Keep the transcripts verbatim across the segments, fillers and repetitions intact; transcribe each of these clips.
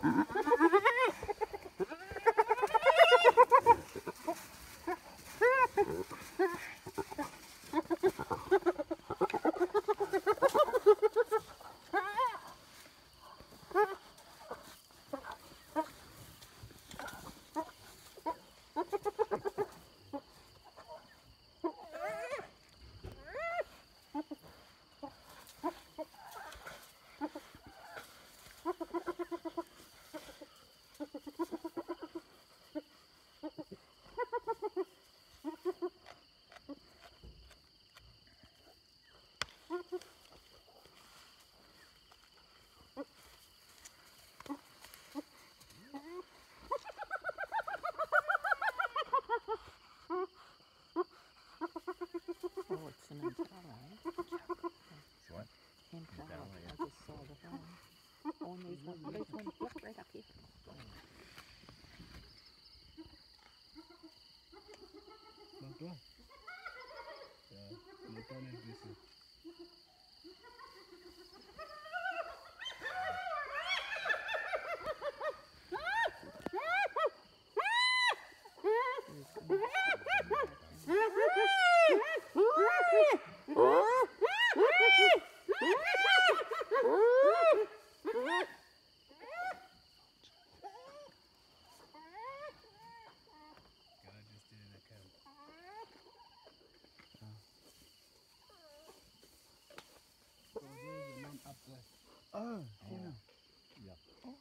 Oh, it's an impala, eh? It's what? Impala. Impala, yeah. I just saw the horn. Oh, and there's one, there's one, look right up here. Bagus. Ya, nonton di sini. Gotta just do the camp. So there's the man up there. Oh, Hyena. yeah. Oh.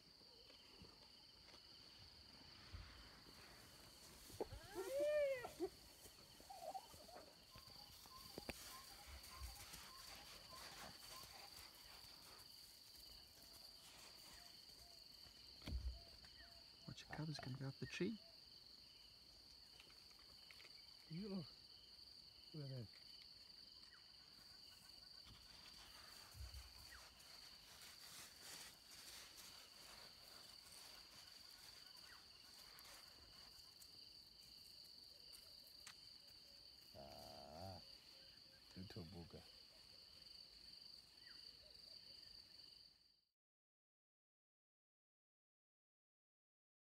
Watch your cubs can go up the tree. You. Look at that. Ah, tutubuga.